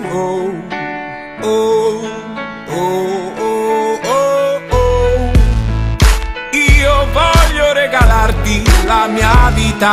oh, oh, oh, oh, oh, oh. Io voglio regalarti la mia vita.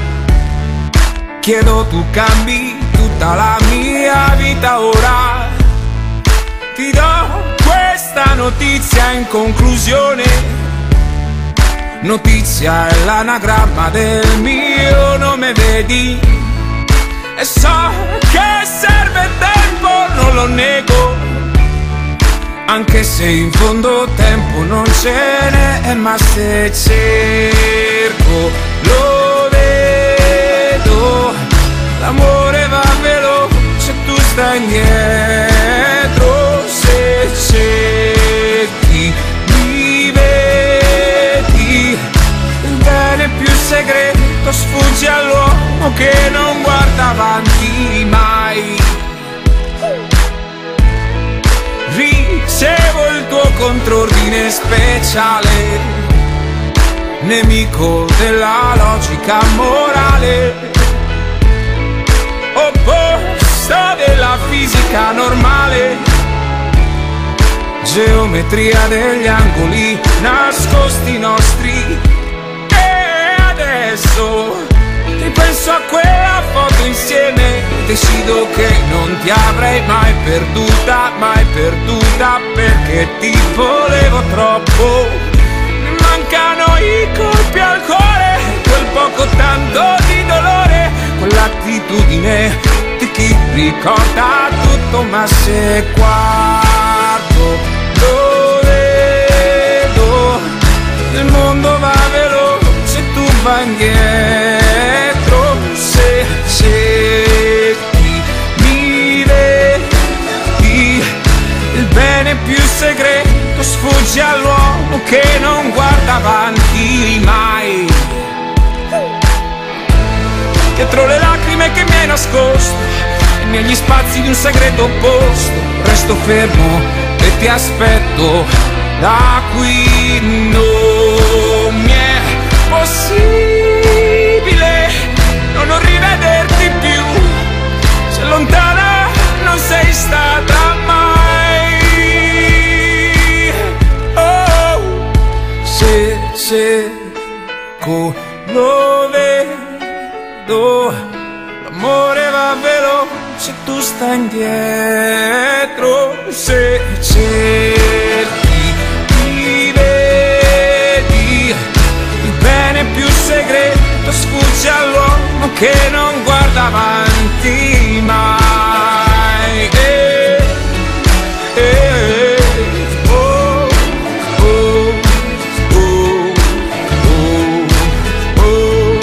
Chiedo tu cambi tutta la mia vita ora. Ti do questa notizia in conclusione. Notizia è l'anagramma del mio nome, vedi? E so che serve tempo, non lo nego, anche se in fondo tempo non ce n'è, ma se cerco lo vedo. L'amore va veloce, tu stai indietro. Se cerchi mi vedi. Il bene più segreto sfugge all'uomo che non guarda avanti mai. Ricevo il tuo contrordine speciale, nemico della logica morale, opposto della fisica normale, geometria degli angoli nascosti nostri. E adesso ripenso a quella foto insieme, decido che non ti avrei mai perduta, perché ti volevo troppo. Mi mancano i colpi al cuore, quel poco tanto di dolore, quell'attitudine di chi ricorda tutto ma se guardo lo vedo. Il mondo va veloce, tu vai indietro. Se cerchi mi vedi. Il bene più segreto sfugge all'uomo che non guarda avanti mai. Dietro le lacrime che mi hai nascosto e negli spazi di un segreto posto, resto fermo e ti aspetto. Da qui non mi è possibile non rivederti più. Se lontana non sei stata mai. Oh, se cerco lo vedo. L'amore va veloce, tu stai indietro. Se cerchi mi vedi. Il bene più segreto sfugge all'uomo che non guarda avanti mai. Oh, oh, oh, oh, oh.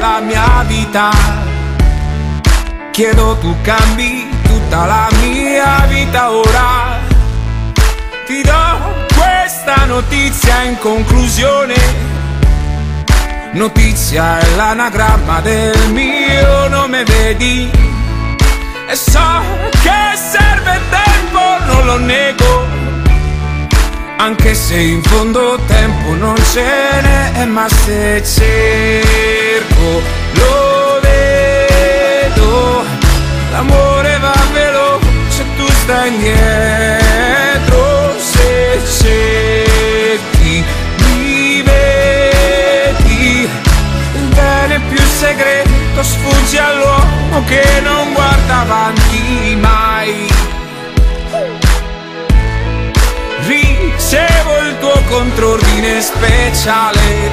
la mia vita. Chiedo tu cambi tutta la mia vita ora. Ti do questa notizia in conclusione. Notizia è l'anagramma del mio nome, vedi? E so che serve tempo, non lo nego, anche se in fondo tempo non ce n'è, ma se cerco lo vedo. L'amore va veloce, tu stai indietro. Se cerchi mi vedi. Il bene più segreto sfugge all'uomo che non guarda avanti mai. Ricevo il tuo contrordine speciale,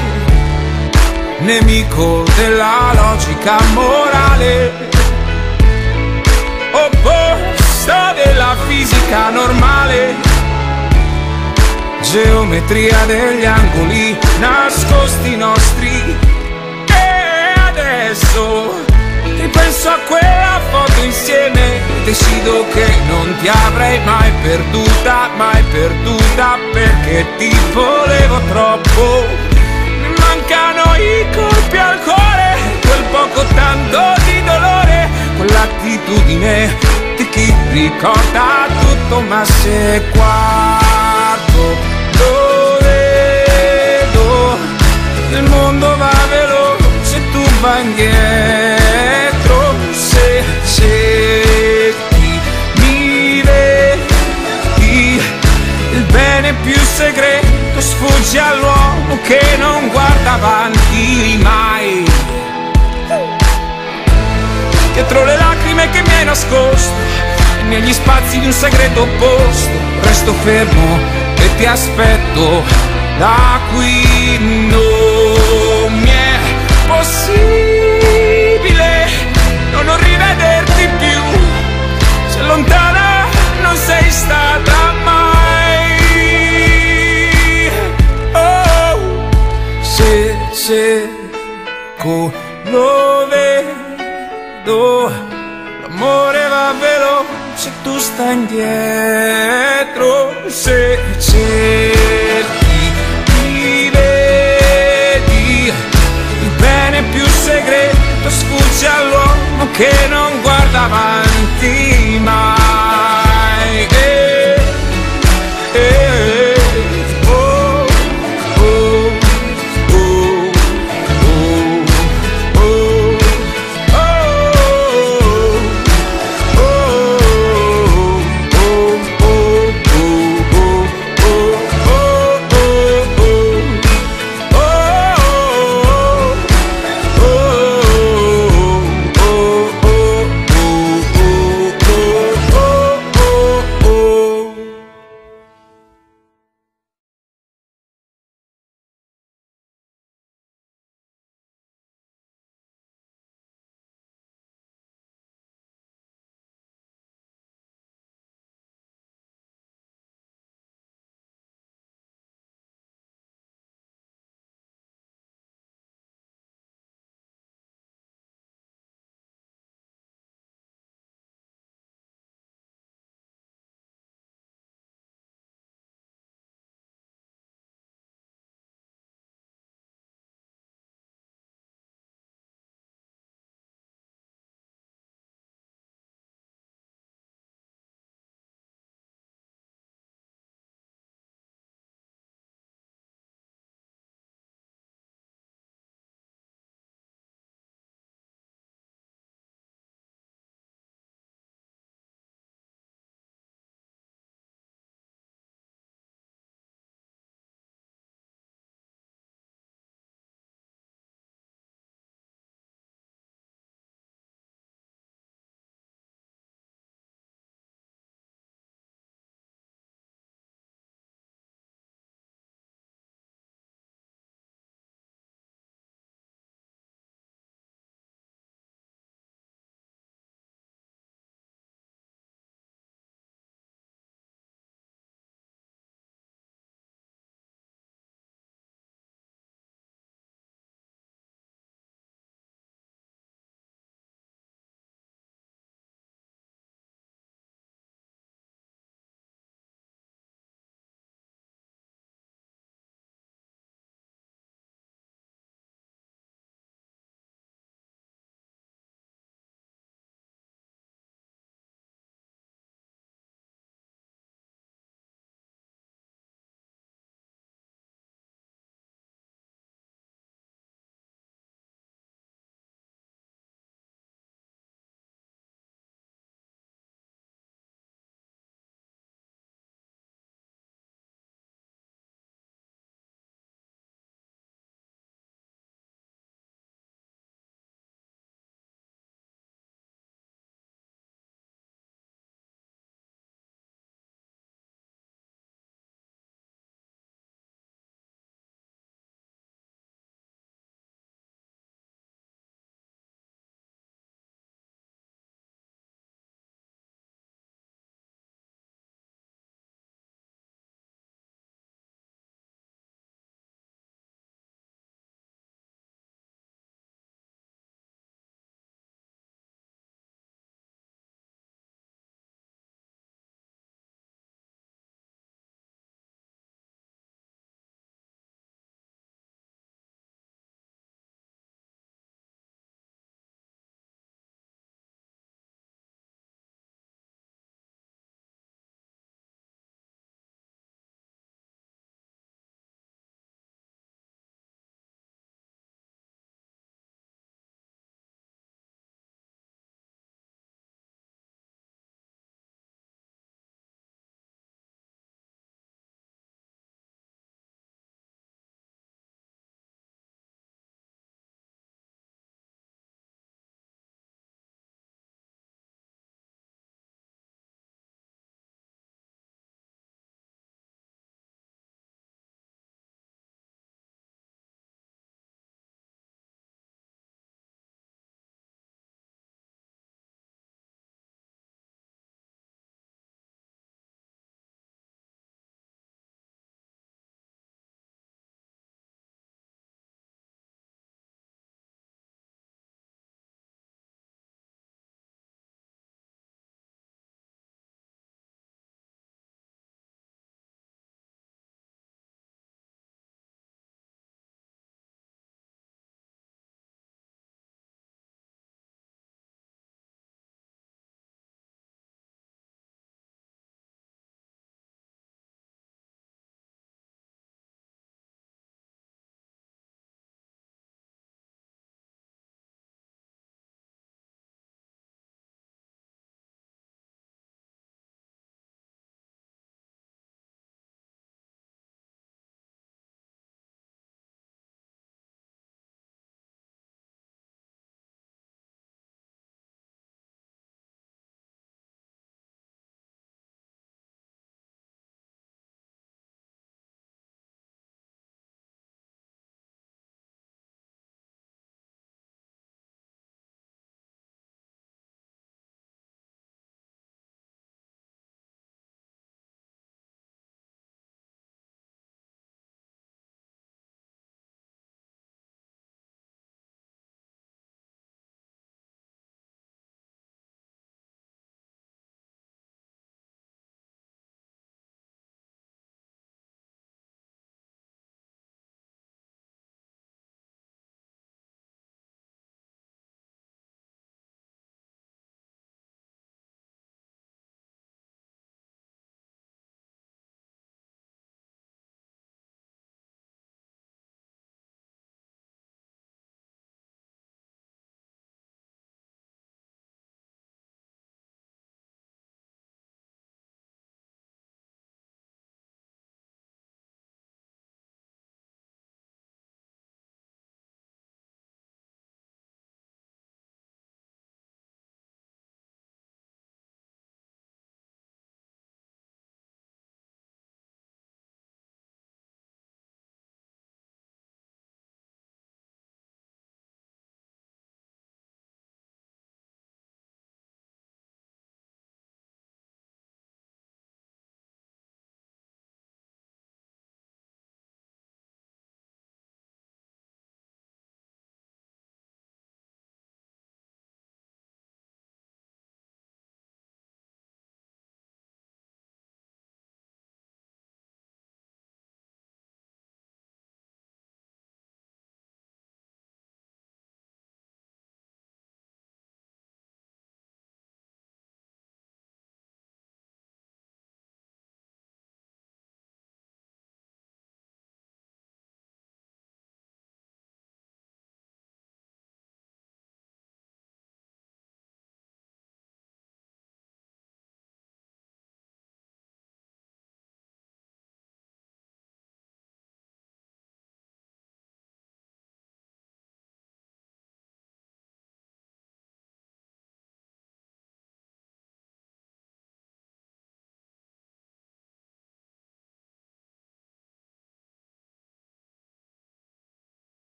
nemico della logica morale, opposto della fisica normale, geometria degli angoli nascosti nostri. E adesso ripenso a quella foto insieme, decido che non ti avrei mai perduta, perché ti volevo troppo. Mi mancano i colpi al cuore, quel poco tanto di dolore, quell'attitudine di chi ricorda tutto, ma se guardo lo vedo. Il mondo va veloce, tu vai indietro. Se cerchi mi vedi. Il bene più segreto sfugge all'uomo che non guarda avanti mai. Dietro le lacrime che mi hai nascosto e negli spazi di un segreto posto, resto fermo e ti aspetto. Da qui non mi è possibile non rivederti più. Se lontana non sei stata mai. Oh, se cerco lo vedo. L'amore va veloce, tu stai indietro. Se cerchi mi vedi. Il bene più segreto sfugge all'uomo che non guarda avanti mai.